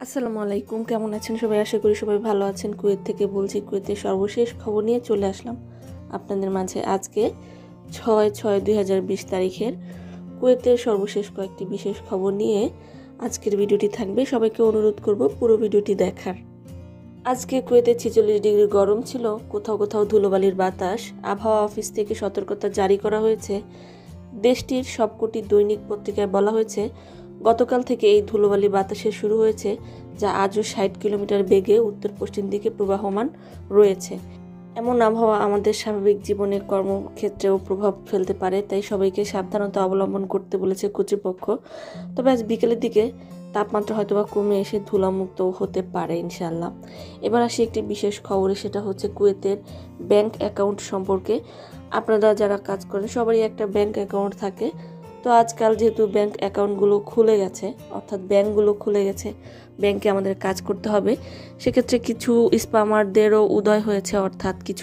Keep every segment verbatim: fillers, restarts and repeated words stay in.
আসসালামু আলাইকুম, কেমন আছেন সবাই? আশা করি সবাই ভালো আছেন। কুয়েত থেকে বলছি। কুয়েতের সর্বশেষ খবর নিয়ে চলে আসলাম আপনাদের মাঝে। আজকে ছয় ছয় দুই হাজার বিশ তারিখের কুয়েতের সর্বশেষ কয়েকটি বিশেষ খবর নিয়ে আজকের ভিডিওটি থাকবে। সবাইকে অনুরোধ করব পুরো ভিডিওটি দেখার। আজকে কুয়েতে ছেচল্লিশ ডিগ্রি গরম ছিল, কোথাও কোথাও ধুলোবালির বাতাস। আবহাওয়া অফিস থেকে সতর্কতা জারি করা হয়েছে। দেশটির সবকটি দৈনিক পত্রিকায় বলা হয়েছে গতকাল থেকে এই ধুলোবালি বাতাসে শুরু হয়েছে, যা আজও ষাট কিলোমিটার বেগে উত্তর পশ্চিম দিকে প্রবাহমান রয়েছে। এমন আবহাওয়া আমাদের স্বাভাবিক জীবনে কর্মক্ষেত্রেও প্রভাব ফেলতে পারে, তাই সবাইকে সাবধানতা অবলম্বন করতে বলেছে কর্তৃপক্ষ। তবে আজ বিকেলের দিকে তাপমাত্রা হয়তোবা কমে এসে ধুলামুক্ত হতে পারে ইনশাল্লাহ। এবার আসি একটি বিশেষ খবরে, সেটা হচ্ছে কুয়েতের ব্যাংক অ্যাকাউন্ট সম্পর্কে। আপনারা যারা কাজ করেন সবারই একটা ব্যাংক অ্যাকাউন্ট থাকে। তো আজকাল যেহেতু ব্যাংক অ্যাকাউন্টগুলো খুলে গেছে, অর্থাৎ ব্যাংকগুলো খুলে গেছে, ব্যাংকে আমাদের কাজ করতে হবে, সেক্ষেত্রে কিছু স্প্যামারদেরও উদয় হয়েছে, অর্থাৎ কিছু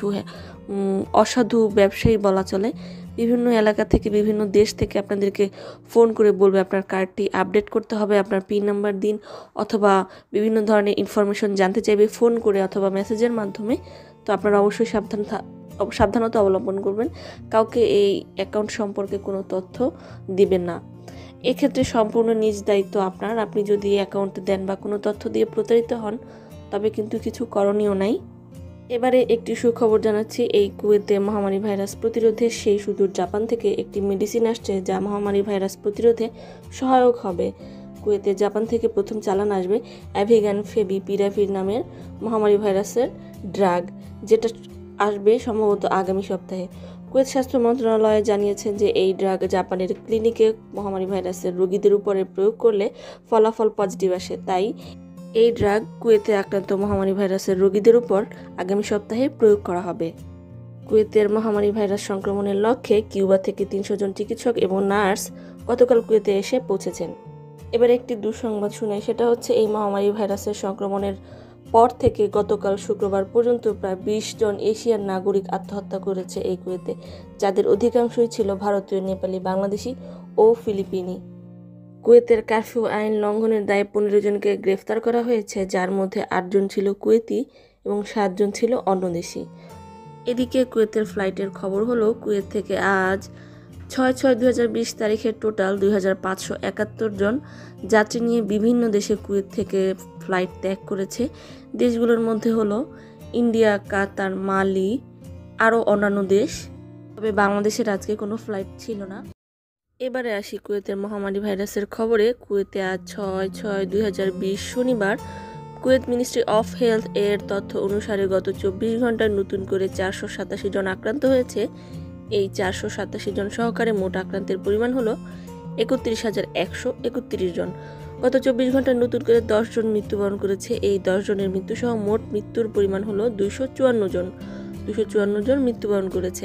অসাধু ব্যবসায়ী বলা চলে। বিভিন্ন এলাকা থেকে, বিভিন্ন দেশ থেকে আপনাদেরকে ফোন করে বলবে আপনার কার্ডটি আপডেট করতে হবে, আপনার পিন নাম্বার দিন, অথবা বিভিন্ন ধরনের ইনফরমেশন জানতে চাইবে ফোন করে অথবা মেসেজের মাধ্যমে। তো আপনারা অবশ্যই সাবধান সাবধানতা অবলম্বন করবেন, কাউকে এই অ্যাকাউন্ট সম্পর্কে কোনো তথ্য দিবেন না। এক্ষেত্রে সম্পূর্ণ নিজ দায়িত্ব আপনার। আপনি যদি অ্যাকাউন্ট দেন বা কোনো তথ্য দিয়ে প্রতারিত হন, তবে কিন্তু কিছু করণীয় নাই। এবারে একটি সুখবর জানাচ্ছি। এই কুয়েতে মহামারী ভাইরাস প্রতিরোধে সেই সুদূর জাপান থেকে একটি মেডিসিন আসছে, যা মহামারী ভাইরাস প্রতিরোধে সহায়ক হবে। কুয়েতে জাপান থেকে প্রথম চালান আসবে অ্যাভিগান ফেবি পিরাভির নামের মহামারী ভাইরাসের ড্রাগ, যেটা আসবে সম্ভবত আগামী সপ্তাহে। কুয়েত স্বাস্থ্য মন্ত্রণালয় জানিয়েছেন যে এই ড্রাগ জাপানের ক্লিনিকে মহামারী ভাইরাসের রোগীদের উপরে প্রয়োগ করলে ফলাফল পজিটিভ আসে। তাই এই ড্রাগ কুয়েতে আক্রান্ত মহামারী ভাইরাসের রোগীদের উপর আগামী সপ্তাহে প্রয়োগ করা হবে। কুয়েতের মহামারী ভাইরাস সংক্রমণের লক্ষ্যে কিউবা থেকে তিনশো জন চিকিৎসক এবং নার্স গতকাল কুয়েতে এসে পৌঁছেছেন। এবার একটি দুঃসংবাদ শুনে, সেটা হচ্ছে এই মহামারী ভাইরাসের সংক্রমণের পর থেকে গতকাল শুক্রবার পর্যন্ত প্রায় বিশ জন এশিয়ান নাগরিক আত্মহত্যা করেছে এই কুয়েতে, যাদের অধিকাংশই ছিল ভারতীয়, নেপালি, বাংলাদেশি ও ফিলিপিনি। কুয়েতের কারফিউ আইন লঙ্ঘনের দায়ে পনেরো জনকে গ্রেফতার করা হয়েছে, যার মধ্যে আটজন ছিল কুয়েতি এবং সাতজন ছিল অন্য দেশি। এদিকে কুয়েতের ফ্লাইটের খবর হলো, কুয়েত থেকে আজ ছয় ছয় দুই হাজার বিশ তারিখে টোটাল দুই হাজার পাঁচশো একাত্তর জন যাত্রী নিয়ে বিভিন্ন দেশে কুয়েত থেকে ফ্লাইট ত্যাগ করেছে। দেশগুলোর মধ্যে হলো ইন্ডিয়া, কাতার, মালি, আরও অন্যান্য দেশ। তবে বাংলাদেশের আজকে কোনো ফ্লাইট ছিল না। এবারে আসি কুয়েতের মহামারী ভাইরাসের খবরে। কুয়েতে আজ ছয় ছয় দুই হাজার বিশ শনিবার কুয়েত মিনিস্ট্রি অফ হেলথ এর তথ্য অনুসারে গত চব্বিশ ঘন্টায় নতুন করে চারশো সাতাশি জন আক্রান্ত হয়েছে। এই চারশো সাতাশি জন সহকারে মোট আক্রান্তের পরিমাণ হলো একত্রিশ হাজার একশো একত্রিশ জন। গত চব্বিশ ঘন্টায় নতুন করে দশ জন মৃত্যুবরণ করেছে। এই দশ জনের মৃত্যুসহ মোট মৃত্যুর পরিমাণ হলো দুইশো চুয়ান্ন জন দুশো চুয়ান্ন জন মৃত্যুবরণ করেছে।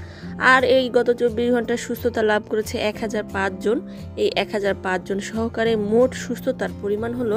আর এই গত চব্বিশ ঘন্টায় সুস্থতা লাভ করেছে এক হাজার পাঁচ জন। এই এক হাজার পাঁচ জন সহকারে মোট সুস্থতার পরিমাণ হলো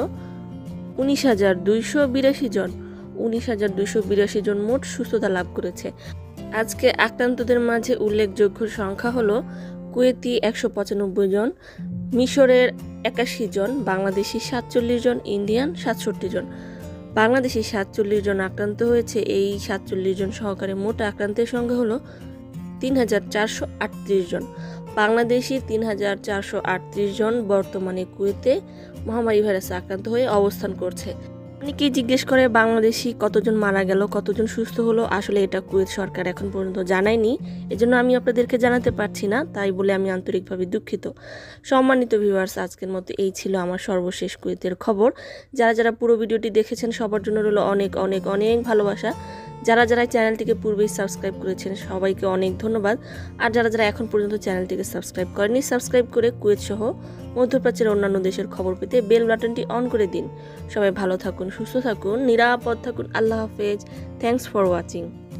উনিশ হাজার দুইশো বিরাশি জন উনিশ হাজার দুইশো বিরাশি জন মোট সুস্থতা লাভ করেছে। আজকে আক্রান্তদের মাঝে উল্লেখযোগ্য সংখ্যা হলো কুয়েতি একশো পঁচানব্বই জন, মিশরের একাশি জন, বাংলাদেশি সাতচল্লিশ জন, ইন্ডিয়ান সাতষট্টি জন। বাংলাদেশি সাতচল্লিশ জন আক্রান্ত হয়েছে। এই সাতচল্লিশ জন সহকারে মোট আক্রান্তের সংখ্যা হলো তিন হাজার চারশো আটত্রিশ জন। বাংলাদেশি তিন হাজার চারশো আটত্রিশ জন বর্তমানে কুয়েতে মহামারী ভাইরাসে আক্রান্ত হয়ে অবস্থান করছে। অনেকেই জিজ্ঞেস করে বাংলাদেশি কতজন মারা গেল, কতজন সুস্থ হলো। আসলে এটা কুয়েত সরকার এখন পর্যন্ত জানায়নি, এজন্য আমি আপনাদেরকে জানাতে পারছি না, তাই বলে আমি আন্তরিকভাবে দুঃখিত। সম্মানিত ভিউয়ার্স, আজকের মতো এই ছিল আমার সর্বশেষ কুয়েতের খবর। যারা যারা পুরো ভিডিওটি দেখেছেন সবার জন্য রইল অনেক অনেক অনেক ভালোবাসা। যারা যারা চ্যানেলটিকে পূর্বেই সাবস্ক্রাইব করেছেন সবাইকে অনেক ধন্যবাদ। আর যারা যারা এখন পর্যন্ত চ্যানেলটিকে সাবস্ক্রাইব করেনি, সাবস্ক্রাইব করে কুয়েত সহ মধ্যপ্রাচ্যের অন্যান্য দেশের খবর পেতে বেল বাটনটি অন করে দিন। সবাই ভালো থাকুন, সুস্থ থাকুন, নিরাপদ থাকুন। আল্লাহ হাফেজ। Thanks for watching.